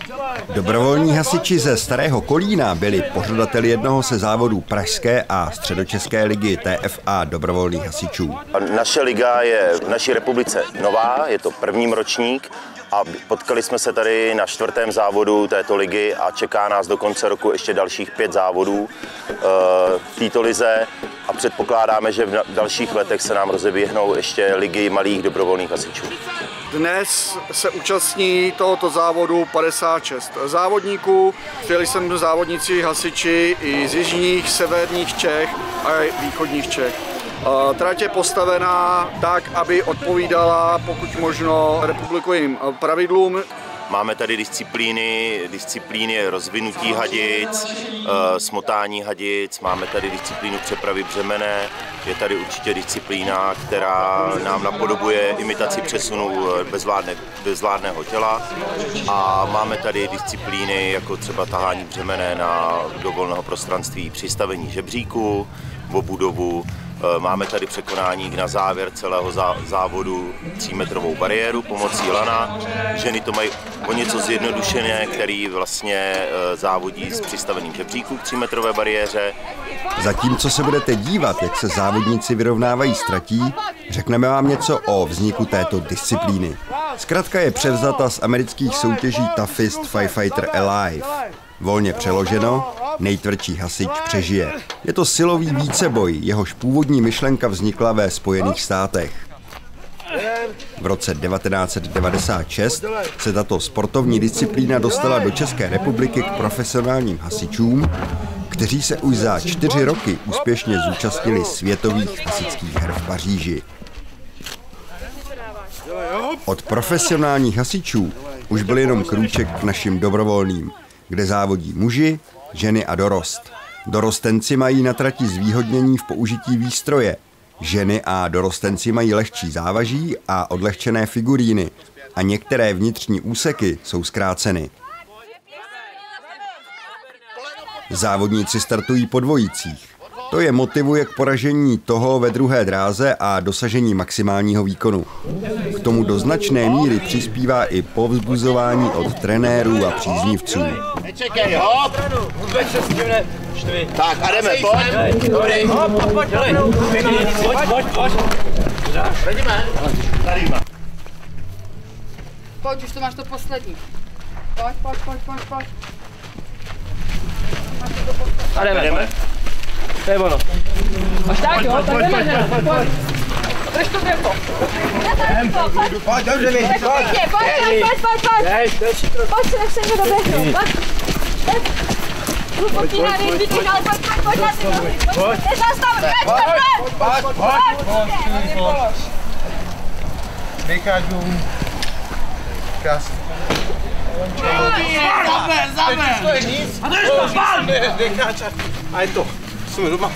Dobrovolní hasiči ze Starého Kolína byli pořadateli jednoho ze závodů pražské a středočeské ligy TFA dobrovolných hasičů. Naše liga je v naší republice nová, je to první ročník a potkali jsme se tady na 4. závodu této ligy a čeká nás do konce roku ještě dalších 5 závodů v této lize a předpokládáme, že v dalších letech se nám rozeběhnou ještě ligy malých dobrovolných hasičů. Dnes se účastní tohoto závodu 56 závodníků. Přijeli sem závodníci hasiči i z jižních, severních Čech a východních Čech. Trať je postavená tak, aby odpovídala pokud možno republikovým pravidlům. Máme tady disciplíny rozvinutí hadic, smotání hadic, máme tady disciplínu přepravy břemene, je tady určitě disciplína, která nám napodobuje imitaci přesunu bezvládného těla a máme tady disciplíny jako třeba tahání břemene do volného prostranství, přistavení žebříku, obudovu. Máme tady překonání na závěr celého závodu 3metrovou bariéru pomocí lana. Ženy to mají o něco zjednodušené, který vlastně závodí s přistavením žebříku k 3metrové bariéře. Zatímco se budete dívat, jak se závodníci vyrovnávají s tratí, řekneme vám něco o vzniku této disciplíny. Zkratka je převzata z amerických soutěží Toughest Firefighter Alive. Volně přeloženo, nejtvrdší hasič přežije. Je to silový víceboj, jehož původní myšlenka vznikla ve Spojených státech. V roce 1996 se tato sportovní disciplína dostala do České republiky k profesionálním hasičům, kteří se už za 4 roky úspěšně zúčastnili světových hasičských her v Paříži. Od profesionálních hasičů už byl jenom krůček k našim dobrovolným, kde závodí muži, ženy a dorost. Dorostenci mají na trati zvýhodnění v použití výstroje. Ženy a dorostenci mají lehčí závaží a odlehčené figuríny a některé vnitřní úseky jsou zkráceny. Závodníci startují po dvojicích. To je motivuje k poražení toho ve druhé dráze a dosažení maximálního výkonu. K tomu do značné míry přispívá i povzbuzování od trenérů a příznivců. Tak a jdeme, pojď. Pojď, už to máš to poslední. Pojď. A jdeme. To je ono. Až tak jo, tak jdeme, pojď. Drž to tempo. Pojď, dobře mi. Pojď se, nech se mě doběhnout. Pojď, Vykážu. Krásně. Zaber! To je nic. A to je to pán! A je to. Jsme doma.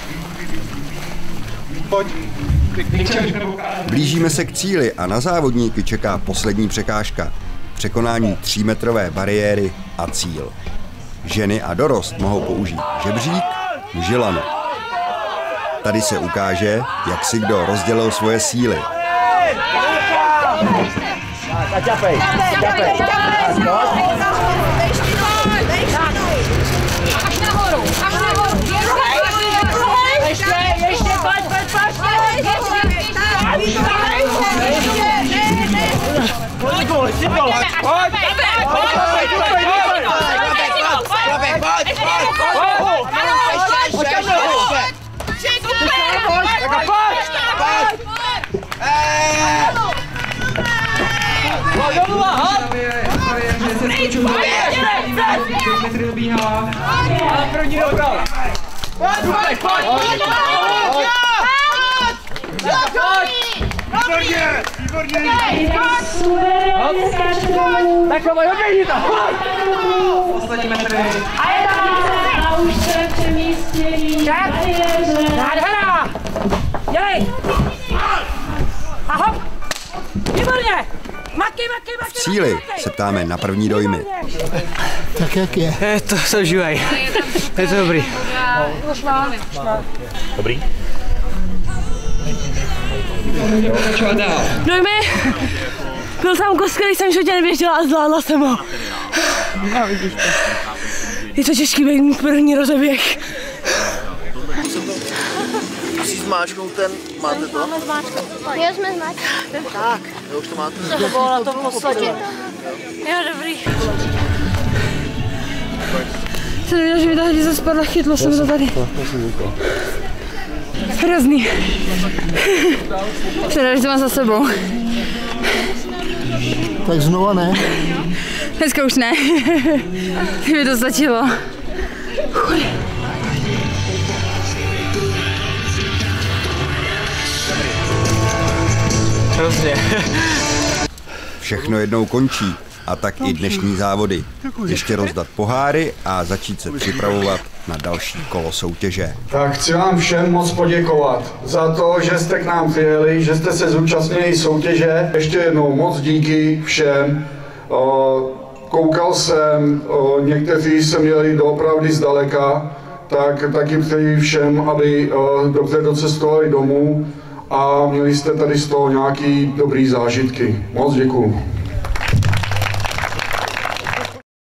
Pojď. Blížíme se k cíli a na závodníky čeká poslední překážka. Překonání 3metrové bariéry a cíl. Ženy a dorost mohou použít žebřík, muži lano. Tady se ukáže, jak si kdo rozdělil svoje síly. Ťapej. Až nahoru. Ještě, pojď. Takhle, oběhni to! Poslední metry. A už se přemístění. Nádhera! Dělej! A hop! Výborně! Maky! V cíli se ptáme na první dojmy. Tak jak je? Je to se užívaj. Je to dobrý. Dobrý? Dojmy? Byl tam kus, který jsem životě neběžela a zvládla jsem ho. No, vidíš to. Je to těžký být první rozeběh. Musíš zmáčknout ten, máte to? Máme zmáčkat. Jo, jsme zmáčkali. Tak, jo, už to máte. To bylo na tom posledě. Jo, dobrý. Jsem viděl, že mi ta hadice spadla, chytlo jsem to tady. Hrozný. Jsem že to mám za sebou. Tak znova ne? Dneska už ne. Kdyby to stačilo. Hrozně. Všechno jednou končí. A tak i dnešní závody. Ještě rozdat poháry a začít se připravovat na další kolo soutěže. Tak chci vám všem moc poděkovat za to, že jste k nám přijeli, že jste se zúčastnili soutěže. Ještě jednou moc díky všem. Koukal jsem, někteří se měli doopravdy zdaleka, tak taky přeji všem, aby dobře docestovali domů a měli jste tady z toho nějaký dobrý zážitky. Moc děkuju.